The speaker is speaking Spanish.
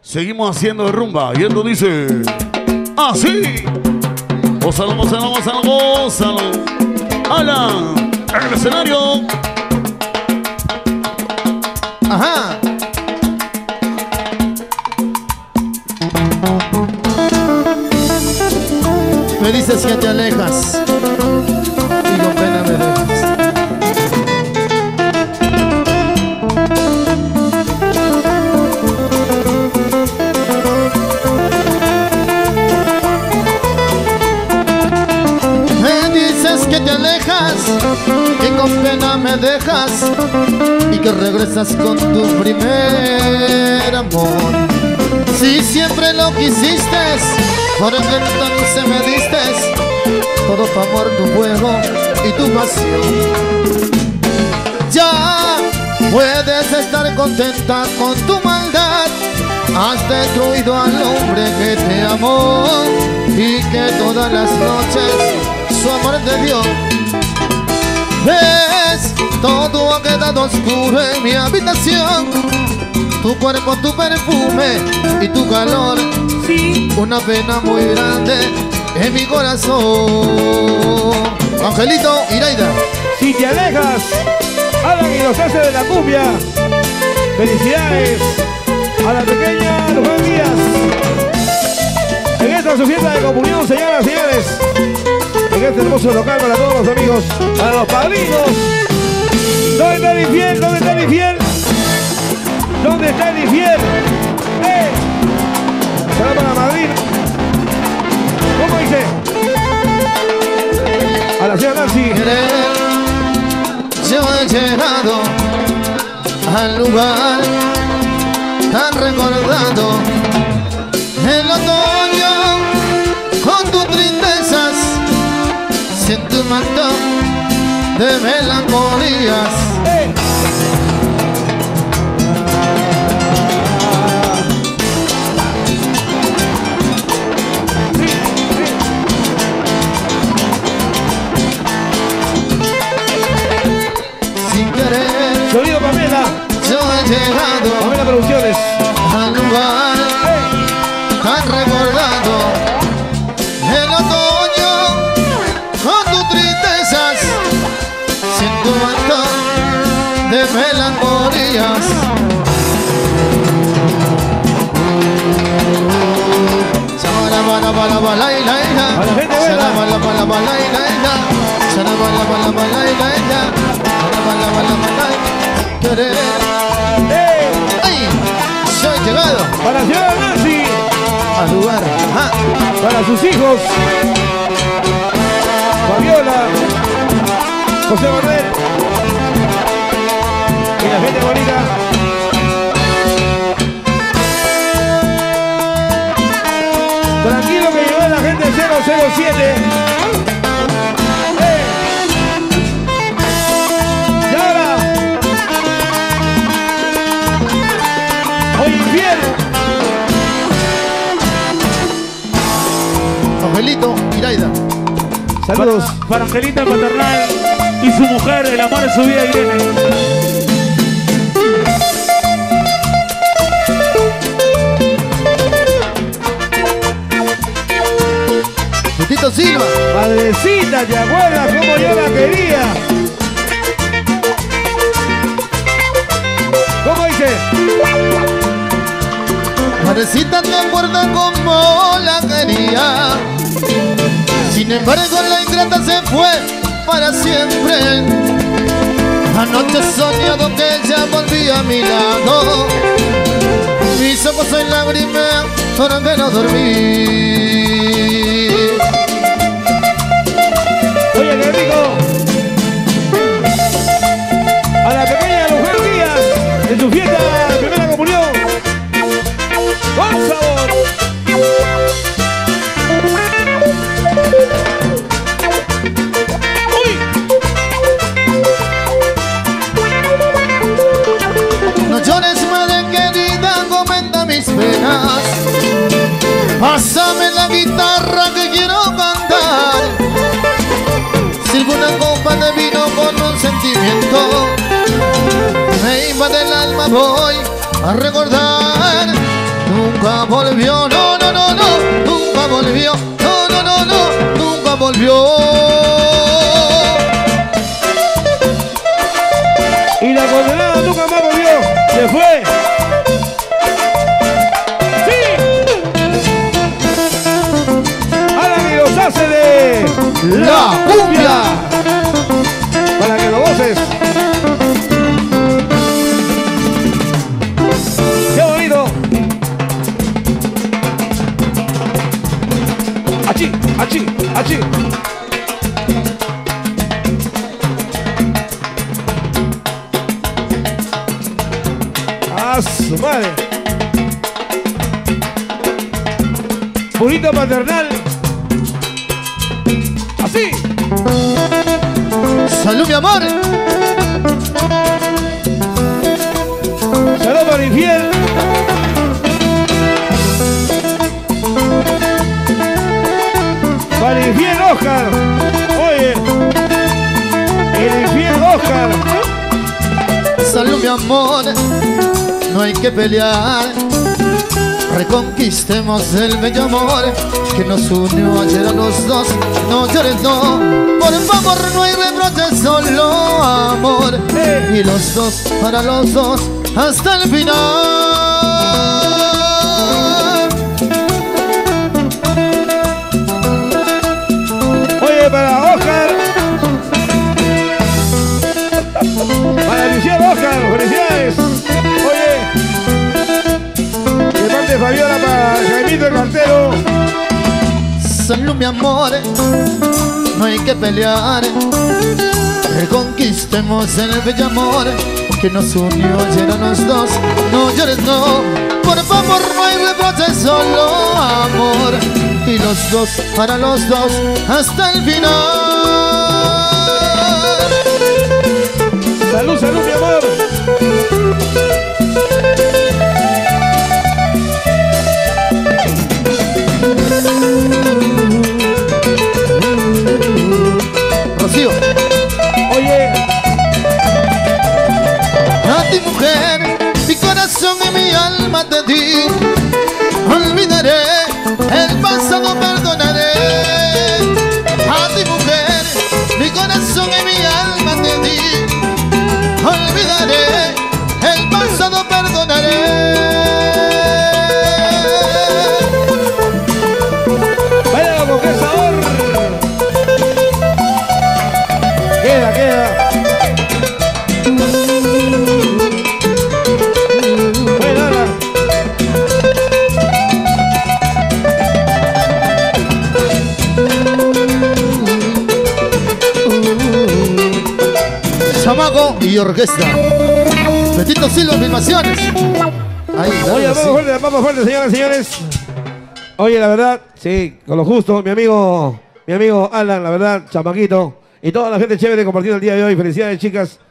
Seguimos haciendo rumba y esto dice así. Gózalo, gózalo, gózalo, gózalo. ¡Hala! En el escenario. Ajá. Me dices que te alejas y con pena me dejas. Me dices que te alejas y con pena me dejas y que regresas con tu primer amor. Si siempre lo quisiste, por el que entonces me diste todo tu amor, tu fuego y tu pasión. Ya puedes estar contenta con tu maldad. Has destruido al hombre que te amó y que todas las noches su amor te dio. Ves, todo ha quedado oscuro en mi habitación. Tu cuerpo, tu perfume y tu calor, sí. Una pena muy grande en mi corazón. Angelito, Iraida. Si te alejas, Alan y los hace de la cumbia. Felicidades a la pequeña Luján Díaz. En esta su fiesta de comunión, señoras y señores. En este hermoso local para todos los amigos, para los padrinos. ¿Dónde está el infiel? ¿Dónde está el infiel? ¿Dónde está el infiel? Será para Madrid. ¿Cómo dice? A la señora Nancy. Yo he llegado al lugar tan recordado, el otoño con tus tristezas, siento un manto de melancolías. Sonido Pamela. Yo he llegado Pamela Producciones al lugar tan recordado, el otoño con tus tristezas, siento un montón de melancolías. A la gente buena. ¡Ay! Soy llegado para la señora Nancy, al lugar. Ajá. para sus hijos Fabiola, José Manuel y la gente bonita. Tranquilo que llegó la gente 007. Y ahora hoy infiel. Angelito, Iraida. Saludos para Angelita Paternal y su mujer, el amor de su vida, Irene. Tito Silva. Madrecita, ¿te acuerdas cómo yo la quería? ¿Cómo dice? Madrecita, ¿te acuerdas cómo la quería? Sin embargo, la ingrata se fue para siempre. Anoche he soñado que ella volvía a mi lado. Mis ojos hoy lagrimean porque no dormí. Oye, qué rico. A la pequeña Luján Díaz en su fiesta de primera comunión. Con sabor. Uy. No llores, madre querida, comenta mis penas. Pásame la guitarra que quiero cantar. Sirve una copa de vino con un sentimiento. Me invade el alma, voy a recordar. Nunca nunca volvió, no, no, no, no, nunca volvió, no, no, no, no, nunca volvió. Y la condenada nunca más volvió, se fue. ¡Sí! Alan y los hace de La cumbia. para que lo goces. ¡Qué bonito! ¡Achí! ¡Achí! ¡Achí! ¡A su madre! Purito paternal. ¡Así! Salud, mi amor. ¡Salud para el infiel! ¡Para el infiel Oscar! ¡Oye! ¡El infiel Oscar! Salud, mi amor. No hay que pelear. Reconquistemos el bello amor que nos unió ayer a los dos. No llores, no. Por favor, no hay reproches, solo amor. Y los dos, para los dos, hasta el final. Oye, para Oscar. Para el infiel Oscar, felicidades. Oye. De parte de Fabiola para Jaimito el cartero. Salud, mi amor. No hay que pelear. Reconquistemos el bello amor que nos unió ayer a los dos. No llores, no. Por favor, no hay reproches, solo amor. Y los dos, para los dos, hasta el final. Salud, salud, mi amor. Rocío. Oye, A ti, mujer, mi corazón y mi alma te di. Olvidaré el pasado, perdonaré. A ti, mujer, mi corazón y mi alma te di. Olvidaré el pasado, perdonaré. vaya con qué sabor. Queda, queda. Bueno, Alan. Chamaco y orquesta. Betito Silva, filmaciones. Ahí, Oye, dale, vamos fuerte, señoras y señores. Oye, la verdad, sí, con lo justo, mi amigo Alan, la verdad, chamaquito, y toda la gente chévere compartiendo el día de hoy. Felicidades, chicas.